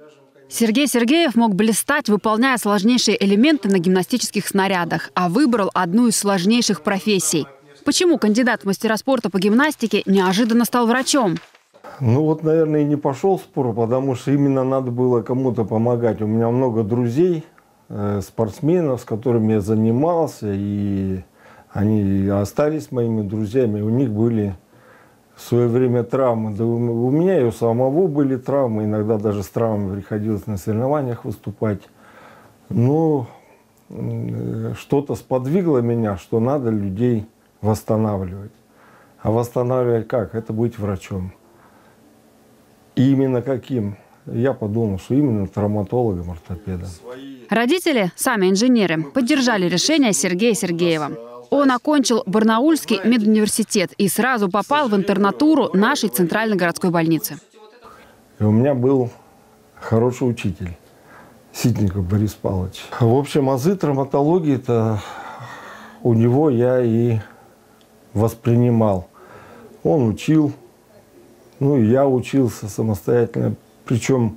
Сергей Сергеев мог блистать, выполняя сложнейшие элементы на гимнастических снарядах, а выбрал одну из сложнейших профессий. Почему кандидат в мастера спорта по гимнастике неожиданно стал врачом? Ну вот, наверное, и не пошел в спорт, потому что именно надо было кому-то помогать. У меня много друзей, спортсменов, с которыми я занимался, и они остались моими друзьями. У них были в свое время травмы. Да у меня и у самого были травмы, иногда даже с травмами приходилось на соревнованиях выступать. Но что-то сподвигло меня, что надо людей восстанавливать. А восстанавливать как? Это быть врачом. И именно каким? Я подумал, что именно травматологом, ортопедом. Родители, сами инженеры, поддержали решение Сергея Сергеева. Он окончил Барнаульский медуниверситет и сразу попал в интернатуру нашей центральной городской больницы. И у меня был хороший учитель, Ситников Борис Павлович. В общем, азы травматологии-то у него я и воспринимал. Он учил, ну и я учился самостоятельно. Причем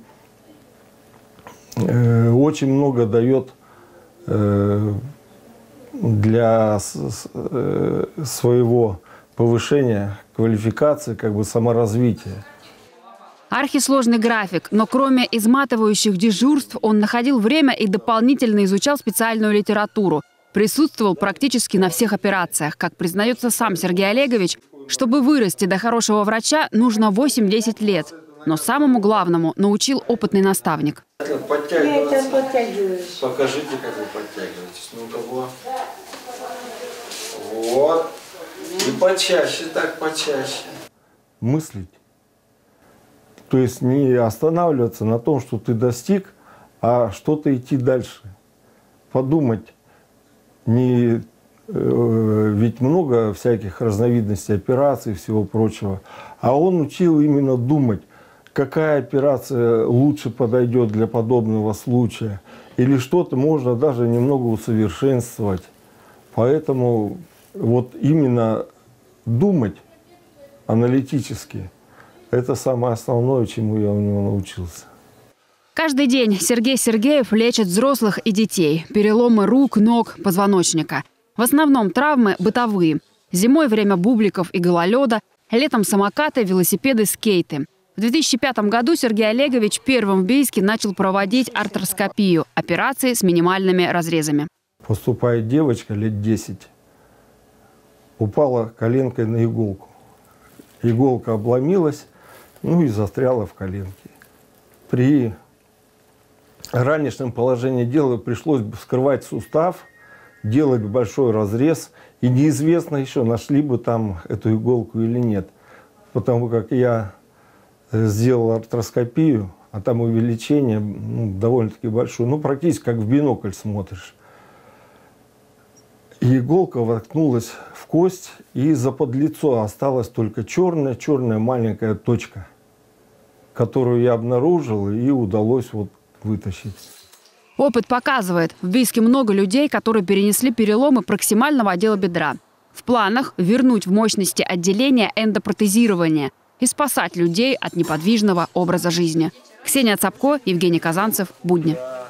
очень много дает для своего повышения квалификации, как бы саморазвития. Архисложный график, но кроме изматывающих дежурств он находил время и дополнительно изучал специальную литературу. Присутствовал практически на всех операциях. Как признается сам Сергей Олегович, чтобы вырасти до хорошего врача, нужно 8-10 лет. Но самому главному научил опытный наставник. Я сейчас подтягиваюсь. Покажите, как вы подтягиваетесь. Ну-ка, вот. И почаще, так почаще. Мыслить. То есть не останавливаться на том, что ты достиг, а что-то идти дальше. Подумать. Ведь много всяких разновидностей операций и всего прочего. А он учил именно думать, какая операция лучше подойдет для подобного случая. Или что-то можно даже немного усовершенствовать. Поэтому вот именно думать аналитически – это самое основное, чему я у него научился. Каждый день Сергей Сергеев лечит взрослых и детей. Переломы рук, ног, позвоночника. В основном травмы бытовые. Зимой время бубликов и гололеда, летом самокаты, велосипеды, скейты. В 2005 году Сергей Олегович первым в Бийске начал проводить артроскопию – операции с минимальными разрезами. Поступает девочка лет 10, упала коленкой на иголку. Иголка обломилась, ну и застряла в коленке. При ранешнем положении дела пришлось бы вскрывать сустав, делать большой разрез, и неизвестно еще, нашли бы там эту иголку или нет. Потому как я сделал артроскопию, а там увеличение довольно-таки большое, ну практически как в бинокль смотришь. И иголка воткнулась в кость, и за подлицо осталась только черная маленькая точка, которую я обнаружил и удалось вот вытащить. Опыт показывает, в Бийске много людей, которые перенесли переломы проксимального отдела бедра. В планах вернуть в мощности отделения эндопротезирования и спасать людей от неподвижного образа жизни. Ксения Цапко, Евгений Казанцев. Будни.